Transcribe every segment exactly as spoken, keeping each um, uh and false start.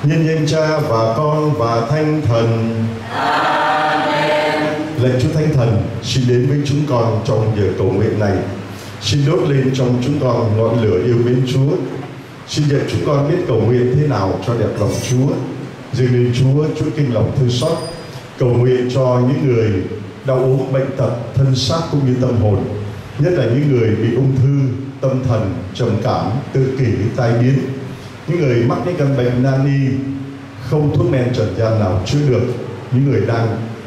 Nhân danh Cha và Con và Thánh Thần. Amen. Lạy Chúa Thánh Thần, xin đến với chúng con trong giờ cầu nguyện này. Xin đốt lên trong chúng con ngọn lửa yêu mến Chúa. Xin dạy chúng con biết cầu nguyện thế nào cho đẹp lòng Chúa. Dâng lên Chúa Chúa kinh lòng thương xót. Cầu nguyện cho những người đau ốm bệnh tật thân xác cũng như tâm hồn, nhất là những người bị ung thư, tâm thần, trầm cảm, tự kỷ, tai biến, những người mắc những căn bệnh nan y không thuốc men trần gian nào chữa được, những người đang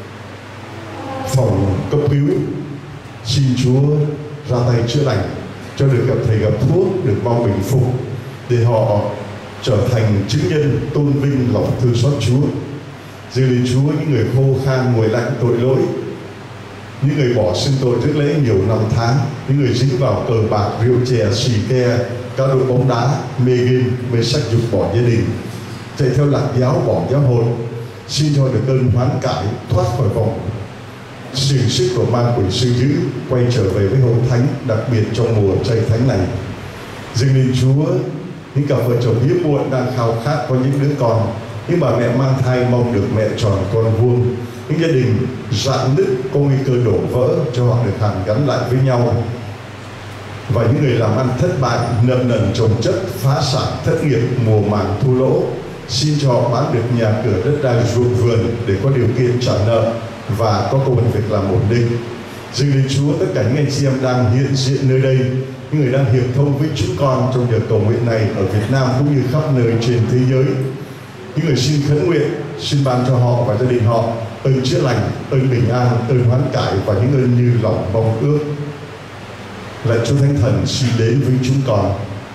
phòng cấp cứu. Xin Chúa ra tay chữa lành, cho được gặp thầy gặp thuốc, được mau bình phục, để họ trở thành chứng nhân tôn vinh lòng thương xót Chúa. Dâng lên Chúa những người khô khan nguội lạnh tội lỗi, những người bỏ xưng tội rước lễ nhiều năm tháng, những người dính vào cờ bạc, rượu chè, xì ke, cá độ bóng đá, mê game, mê sắc dục, bỏ gia đình, chạy theo lạc giáo, bỏ giáo hồn. Xin cho được ơn hoán cải, thoát khỏi vòng xiềng xích của ma quỷ sư dữ, quay trở về với hội thánh, đặc biệt trong mùa chay thánh này. Dâng lên Chúa những cặp vợ chồng hiếm muộn đang khao khát có những đứa con, những bà mẹ mang thai mong được mẹ tròn con vuông, những gia đình rạn nứt có nguy cơ đổ vỡ, cho họ được hàn gắn lại với nhau. Và những người làm ăn thất bại, nợ nần chồng chất, phá sản, thất nghiệp, mùa màng thua lỗ, xin cho họ bán được nhà cửa, đất đai, ruộng vườn để có điều kiện trả nợ và có công ăn việc làm ổn định. Dâng lên Chúa tất cả những anh chị em đang hiện diện nơi đây, những người đang hiệp thông với chúng con trong giờ cầu nguyện này ở Việt Nam cũng như khắp nơi trên thế giới. Những người xin khấn nguyện, xin ban cho họ và gia đình họ ơn chữa lành, ơn bình an, ơn hoán cải và những ơn như lòng mong ước. Lạy Chúa Thánh Thần, xin đến với chúng con.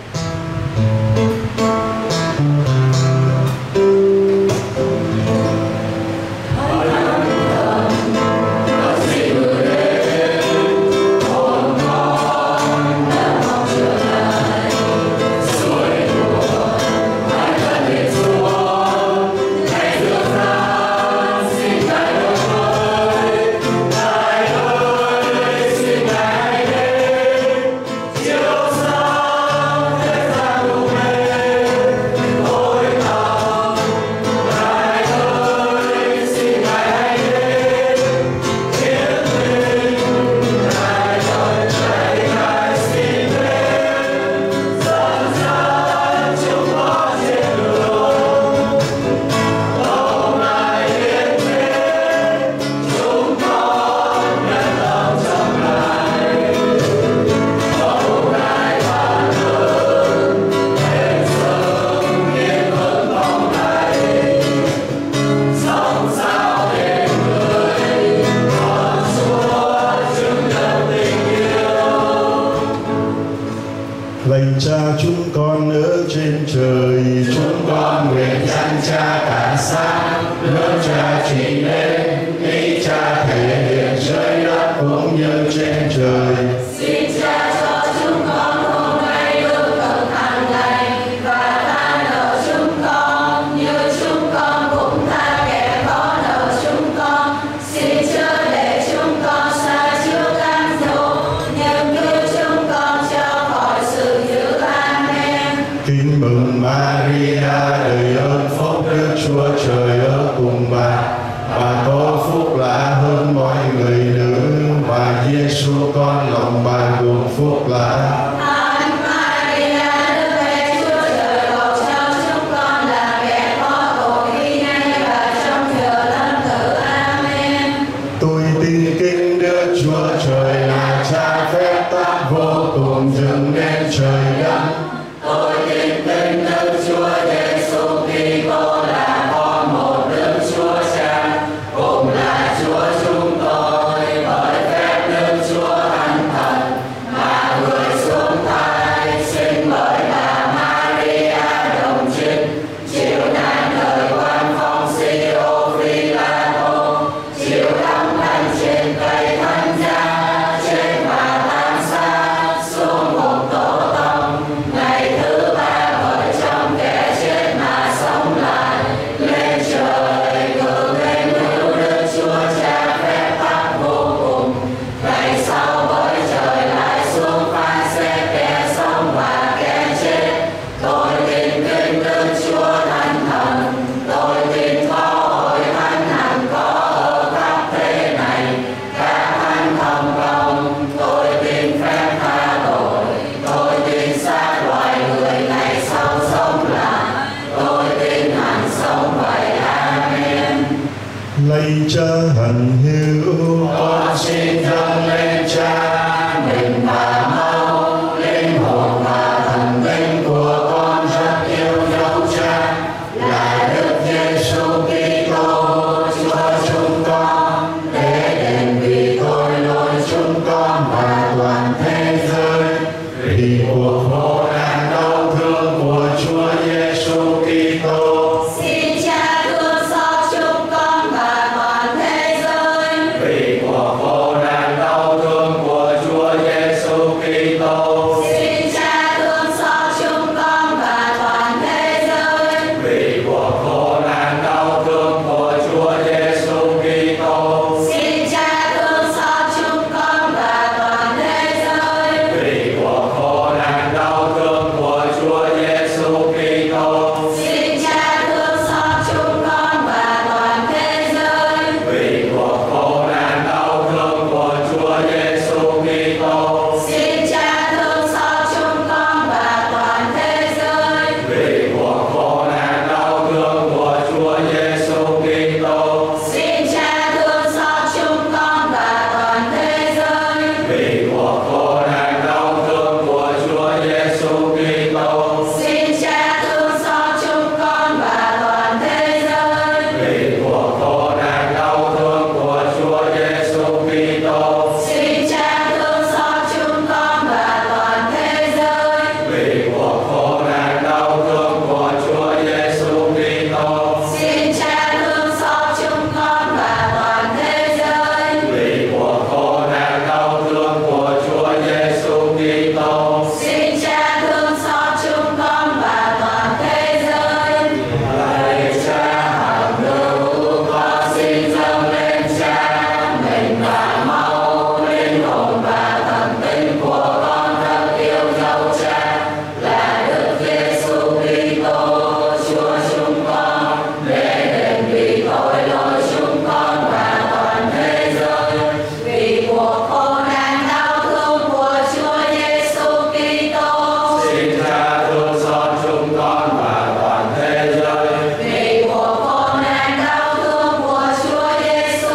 Lạy Cha chúng con ở trên trời, chúng con nguyện danh Cha cả sáng, nước Cha trình lên, ý Cha thể hiện dưới đất cũng như trên trời. Xin Cha cho chúng con hôm nay lương thực hàng ngày, và tha nợ chúng con như chúng con cũng tha kẻ có nợ chúng con. Xin chớ để chúng con sa trước cám dỗ, nhưng cứu chúng con cho khỏi sự dữ. Amen. Kính mừng Maria, đầy ơn phúc, Đức Chúa Trời ở cùng bà. Bà có phúc lạ hơn mọi người nữ, và Giêsu con lòng bà gồm phúc lạ. Thánh Maria, Đức Mẹ Chúa Trời, cầu cho chúng con là kẻ có tội, khi nay và trong giờ lâm tử. Amen. Tôi tin kính Đức Chúa Trời là Cha phép tắc vô cùng dựng nên trời đất. Tôi tin kính Đức Chúa Giêsu Kitô là con một Đức Chúa Cha, cũng là Chúa chúng tôi, bởi phép Đức Chúa Thánh Thần mà người xuống thai, sinh bởi bà Maria đồng trinh, chịu nạn đời quan phong Siô Phi La Tô, chịu đóng đành trên cây thánh giá, chết và tan xác, xuống ngục tổ tông, cuộc khổ nạn đau thương của Chúa Giêsu Kitô. Xin Cha thương xót chúng con và toàn thế giới. Vì cuộc khổ nạn đau thương của Chúa Giêsu Kitô. Xin Cha thương xót chúng con và toàn thế giới. Vì cuộc khổ nạn đau thương của Chúa Giêsu Kitô. Xin Cha thương xót chúng con và toàn thế giới. Vì cuộc khổ nạn đau thương của Chúa Giêsu Kitô. Xin Cha thương xót chúng con và toàn thế giới. Vì cuộc khổ nạn đau thương của Chúa Giêsu Kitô. Xin Cha thương xót chúng con và toàn thế giới. Vì cuộc khổ nạn đau thương của Chúa Giêsu Kitô. Xin Cha thương xót chúng con và toàn thế giới. Vì cuộc khổ nạn đau thương của Chúa Giêsu Kitô. Xin Cha thương xót chúng con và toàn thế giới. Vì cuộc khổ nạn đau thương của Chúa Giêsu Kitô. Xin Cha thương xót chúng con và toàn thế giới. Vì cuộc khổ nạn đau thương của Chúa Giêsu Kitô. Xin Cha thương xót chúng con và toàn thế giới. Vì cuộc khổ nạn đau thương của Chúa Giêsu Kitô. Xin Cha thương xót chúng con và toàn thế giới. Lạy Cha hằng hữu, con xin dâng lên Cha mình và máu, linh hồn và thần tính của con thân yêu dấu Cha là Đức Giêsu Kitô, Chúa chúng con, để đền vì tội lỗi chúng con và toàn thế giới. Vì cuộc khổ nạn đau thương của Chúa Giêsu Kitô. Xin Cha thương xót chúng con và toàn thế giới. Vì cuộc khổ nạn đau thương của Chúa Giêsu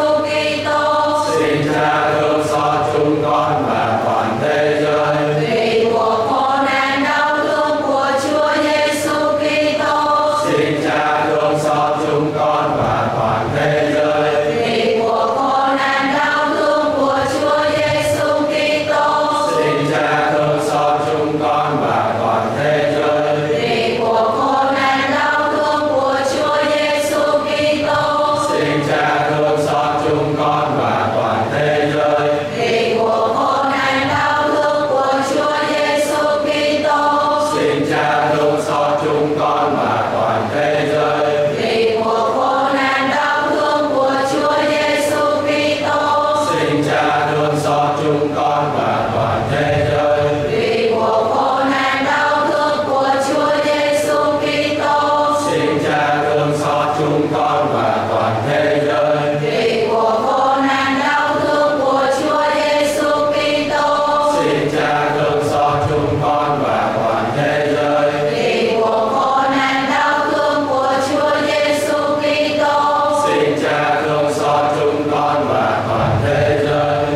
Kitô. Xin Cha thương xót chúng con và toàn thế giới. Vì cuộc khổ nạn đau thương của Chúa Giêsu Kitô. Xin Cha thương xót chúng con và toàn thế giới. Vì cuộc khổ nạn đau thương của Chúa Giêsu Kitô. Xin Cha thương xót chúng con và toàn thế giới. Vì cuộc khổ nạn đau thương của Chúa Giêsu Kitô. Xin Cha thương xót chúng con và toàn thế giới. Vì cuộc khổ nạn đau thương của Chúa Giêsu Kitô. Xin Cha thương xót chúng con và toàn thế giới. Vì cuộc khổ nạn đau thương của Chúa Giêsu Kitô. Xin Cha thương xót chúng con và toàn thế giới. Vì cuộc khổ nạn đau thương của Chúa Giêsu Kitô. Xin Cha thương xót chúng con và toàn thế giới. Vì cuộc khổ nạn đau thương của Chúa Giêsu Kitô. Xin Cha thương xót chúng con và toàn thế giới. Vì cuộc khổ nạn đau thương của Chúa Giêsu Kitô. Xin Cha thương xót chúng con và toàn thế giới.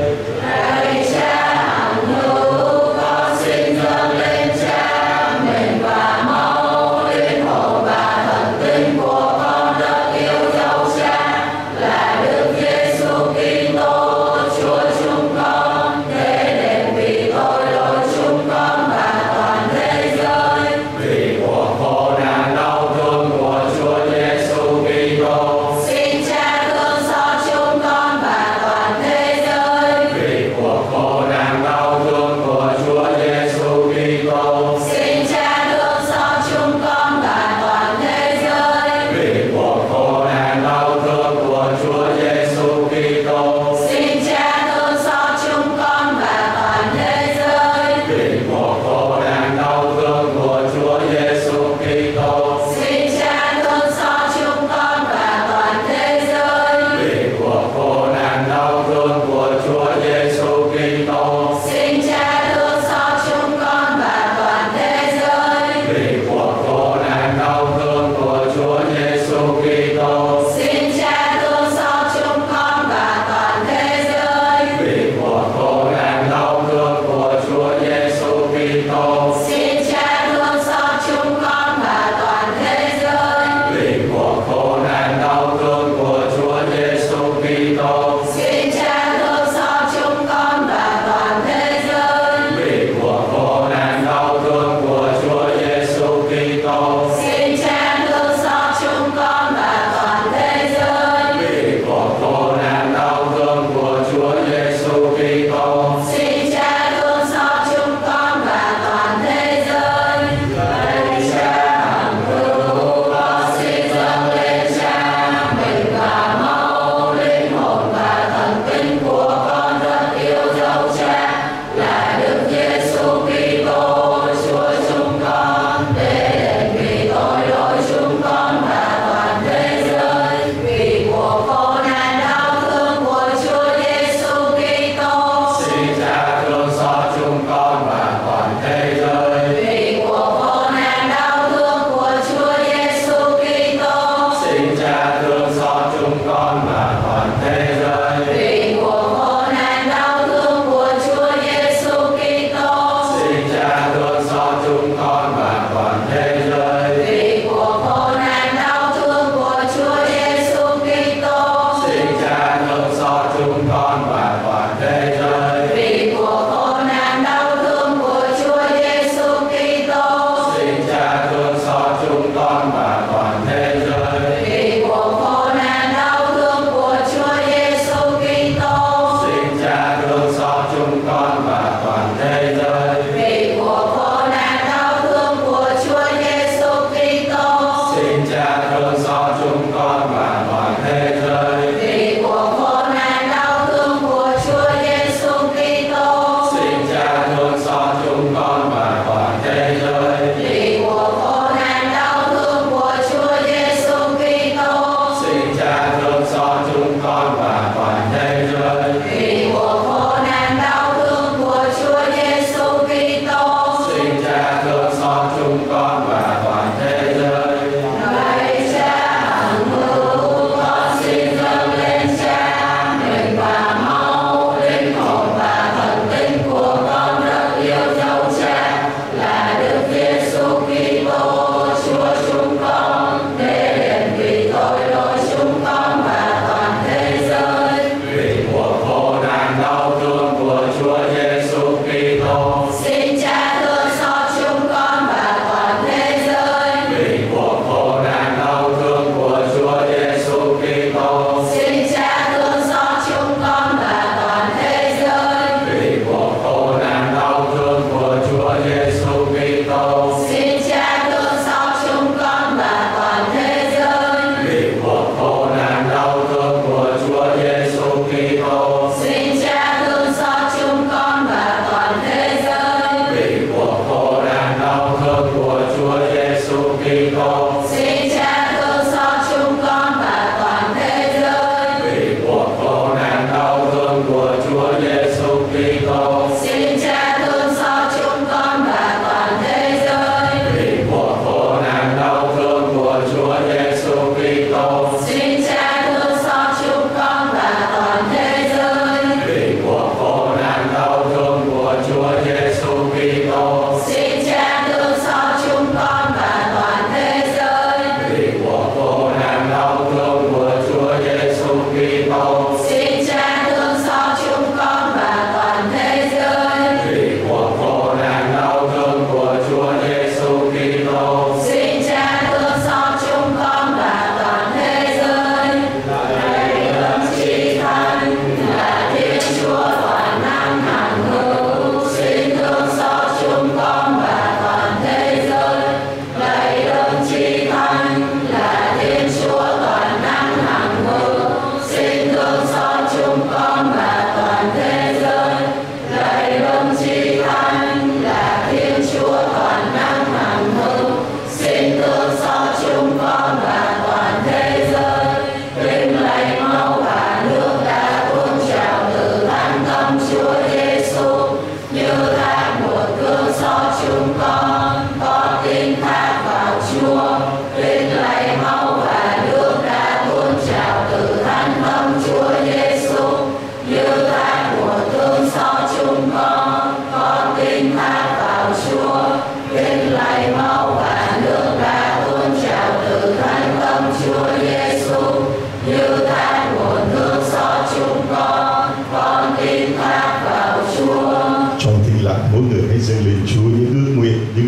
Lạy Cha hằng hữu, con xin dâng lên Cha mình và máu, linh hồn và thần tính của con rất yêu dấu Cha là Đức Giêsu Kitô, Chúa chúng con, để đền vì tội lỗi chúng con và toàn thế giới. Vì cuộc khổ nạn đau thương của Chúa Giêsu Kitô. Xin Cha thương xót chúng con và toàn thế giới. Vì cuộc khổ nạn đau thương của Chúa Giêsu Kitô. Xin Cha thương xót chúng con và toàn thế giới. Vì cuộc khổ nạn đau thương của Chúa Giêsu Kitô. Xin Cha thương xót chúng con và toàn thế giới. Vì cuộc khổ nạn đau thương của Chúa Giêsu Kitô. Xin Cha thương xót chúng con và toàn thế giới. Vì cuộc khổ nạn đau thương của Chúa Giêsu Kitô. Xin Cha thương xót chúng con và toàn thế giới. Vì cuộc khổ nạn đau thương của Chúa Giêsu Kitô. Xin Cha thương xót chúng con và toàn thế giới. Vì cuộc khổ nạn đau thương của Chúa Giêsu Kitô. Xin Cha thương xót chúng con và toàn thế giới. Vì cuộc khổ nạn đau thương của Chúa Giêsu Kitô. Xin Cha thương xót chúng con và toàn thế giới. Vì cuộc khổ nạn đau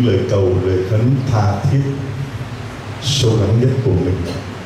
những lời cầu, lời khấn tha thiết sâu lắng nhất của mình.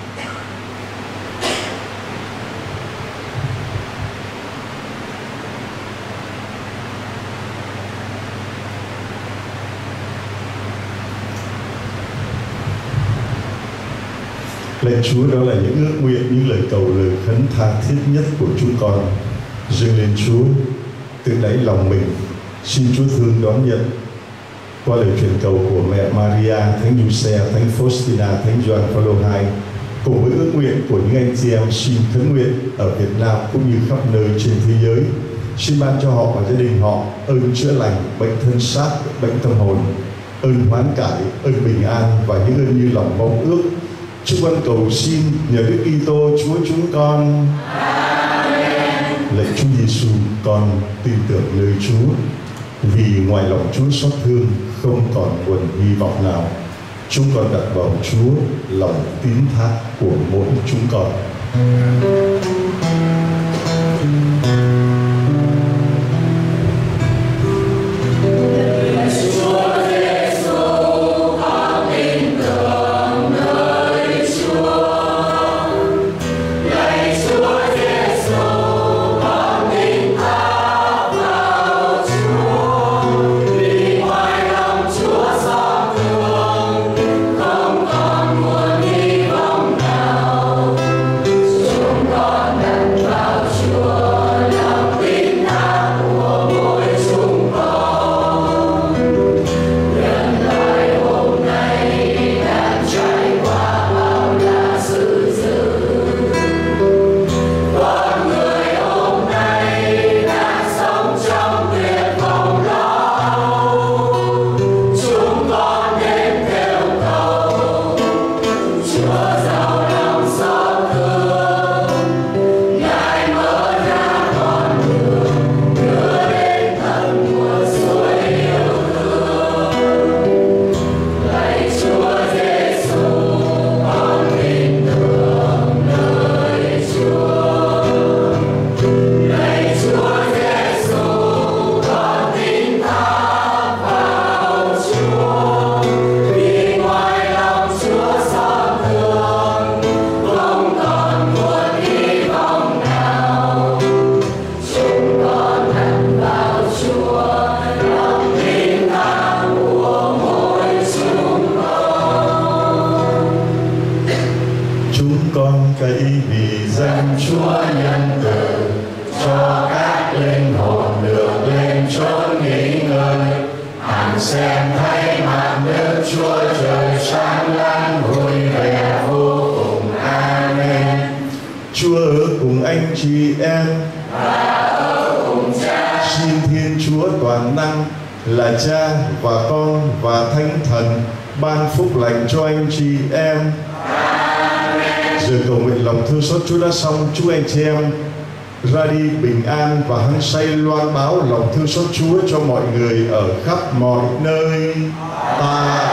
Lạy Chúa, đó là những ước nguyện, những lời cầu, lời khấn tha thiết nhất của chúng con dâng lên Chúa từ đáy lòng mình. Xin Chúa thương đón nhận qua lời truyền cầu của mẹ Maria, Thánh Giuse, Thánh Faustina, Thánh Gioan Phaolô hai, cùng với ước nguyện của những anh chị em xin khấn nguyện ở Việt Nam cũng như khắp nơi trên thế giới. Xin ban cho họ và gia đình họ ơn chữa lành bệnh thân xác, bệnh tâm hồn, ơn hoán cải, ơn bình an và những ơn như lòng mong ước. Chúng con cầu xin nhờ Đức Kitô Chúa chúng con. Amen. Lạy Chúa Giêsu, con tin tưởng nơi Chúa, vì ngoài lòng Chúa xót thương không còn nguồn hy vọng nào. Chúng con đặt vào Chúa lòng tín thác của mỗi chúng con. Chúa đã xong, chúc anh chị em ra đi bình an và hăng say loan báo lòng thương xót Chúa cho mọi người ở khắp mọi nơi. Ta